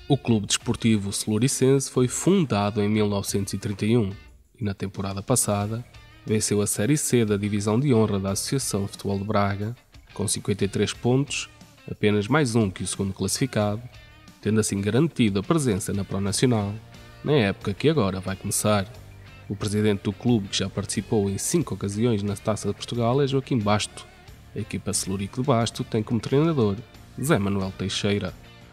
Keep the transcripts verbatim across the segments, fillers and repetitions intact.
O Clube Desportivo Celuricense foi fundado em mil novecentos e trinta e um e, na temporada passada, venceu a Série C da Divisão de Honra da Associação de Futebol de Braga, com cinquenta e três pontos, apenas mais um que o segundo classificado, tendo assim garantido a presença na Pro Nacional, na época que agora vai começar. O presidente do clube, que já participou em cinco ocasiões na Taça de Portugal, é Joaquim Basto. A equipa Celurico de Basto tem como treinador Zé Manuel Teixeira.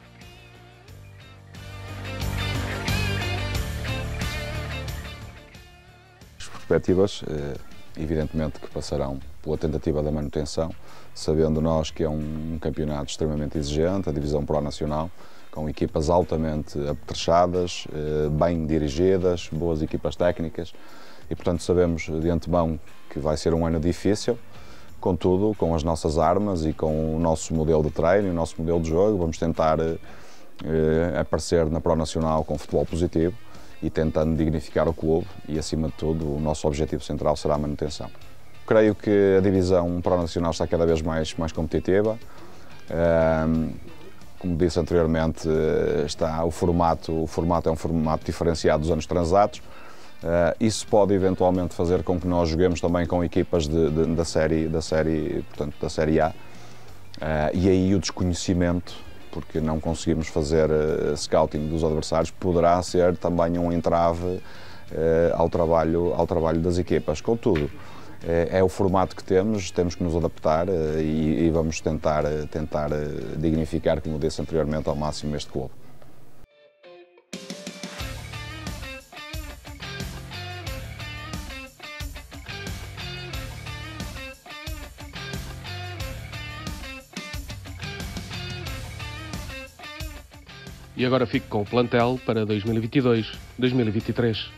As perspectivas, evidentemente, que passarão pela tentativa da manutenção, sabendo nós que é um campeonato extremamente exigente, a divisão Pro Nacional, com equipas altamente apetrechadas, bem dirigidas, boas equipas técnicas e, portanto, sabemos de antemão que vai ser um ano difícil. Contudo, com as nossas armas e com o nosso modelo de treino e o nosso modelo de jogo, vamos tentar eh, aparecer na Pro Nacional com futebol positivo e tentando dignificar o clube e, acima de tudo, o nosso objetivo central será a manutenção. Creio que a divisão Pro Nacional está cada vez mais, mais competitiva. Um, como disse anteriormente, está o formato, o formato é um formato diferenciado dos anos transatos. Uh, isso pode eventualmente fazer com que nós joguemos também com equipas de, de, da, série, da, série, portanto, da série A. Uh, e aí o desconhecimento, porque não conseguimos fazer uh, scouting dos adversários, poderá ser também um entrave uh, ao, trabalho, ao trabalho das equipas. Contudo, é o formato que temos, temos que nos adaptar e, e vamos tentar, tentar dignificar, como disse anteriormente, ao máximo este clube. E agora fico com o plantel para dois mil e vinte e dois, dois mil e vinte e três.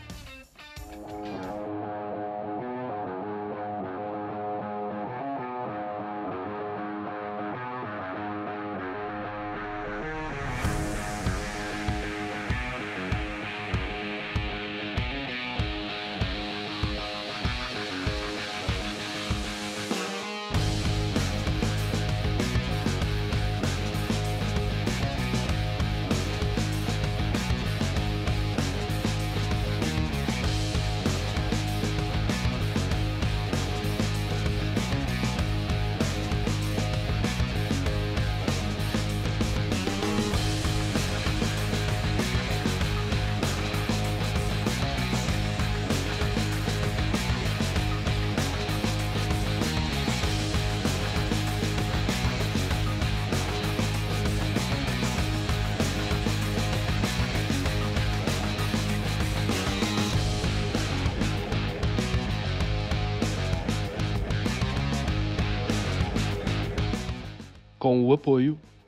Com o apoio